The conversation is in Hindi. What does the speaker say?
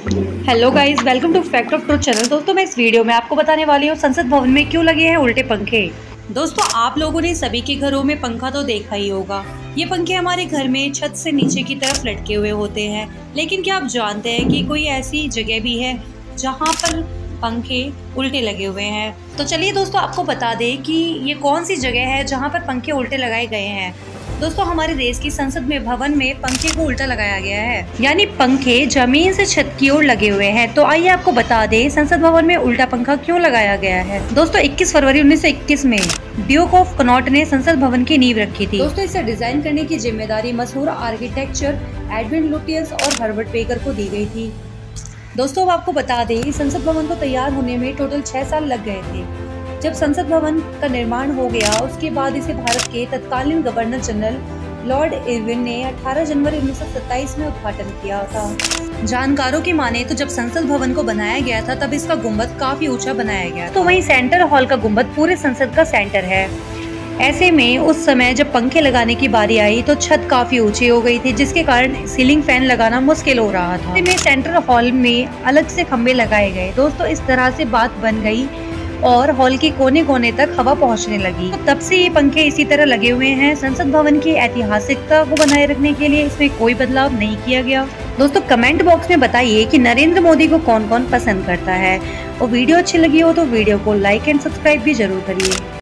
Hello guys, welcome to Fact of Truth channel. दोस्तों, मैं इस वीडियो में आपको बताने वाली हूँ संसद भवन में क्यों लगे हैं उल्टे पंखे। दोस्तों, आप लोगों ने सभी के घरों में पंखा तो देखा ही होगा। ये पंखे हमारे घर में छत से नीचे की तरफ लटके हुए होते हैं, लेकिन क्या आप जानते हैं कि कोई ऐसी जगह भी है जहाँ पर पंखे उल्टे लगे हुए हैं। तो चलिए दोस्तों, आपको बता दें कि ये कौन सी जगह है जहाँ पर पंखे उल्टे लगाए गए हैं। दोस्तों, हमारे देश की संसद में भवन में पंखे को उल्टा लगाया गया है, यानी पंखे जमीन से छत की ओर लगे हुए हैं। तो आइए आपको बता दें संसद भवन में उल्टा पंखा क्यों लगाया गया है। दोस्तों, 21 फरवरी 1921 में ड्यूक ऑफ कनॉट ने संसद भवन की नींव रखी थी। दोस्तों, इसे डिजाइन करने की जिम्मेदारी मशहूर आर्किटेक्चर एडविन लुटियस और हर्बर्ट बेकर को दी गई थी। दोस्तों, अब आपको बता दें संसद भवन को तैयार होने में टोटल 6 साल लग गए थे। जब संसद भवन का निर्माण हो गया, उसके बाद इसे भारत के तत्कालीन गवर्नर जनरल लॉर्ड इरविन ने 18 जनवरी 1927 में उद्घाटन किया था। जानकारों की माने तो जब संसद भवन को बनाया गया था तब इसका गुंबद काफी ऊंचा बनाया गया, तो वहीं सेंटर हॉल का गुंबद पूरे संसद का सेंटर है। ऐसे में उस समय जब पंखे लगाने की बारी आई तो छत काफी ऊंची हो गई थी, जिसके कारण सीलिंग फैन लगाना मुश्किल हो रहा था। में सेंट्रल हॉल में अलग से खंभे लगाए गए। दोस्तों, इस तरह से बात बन गई और हॉल के कोने कोने तक हवा पहुंचने लगी। तो तब से ये पंखे इसी तरह लगे हुए हैं। संसद भवन की ऐतिहासिकता को बनाए रखने के लिए इसमें कोई बदलाव नहीं किया गया। दोस्तों, कमेंट बॉक्स में बताइए कि नरेंद्र मोदी को कौन कौन पसंद करता है, और वीडियो अच्छी लगी हो तो वीडियो को लाइक एंड सब्सक्राइब भी जरूर करिए।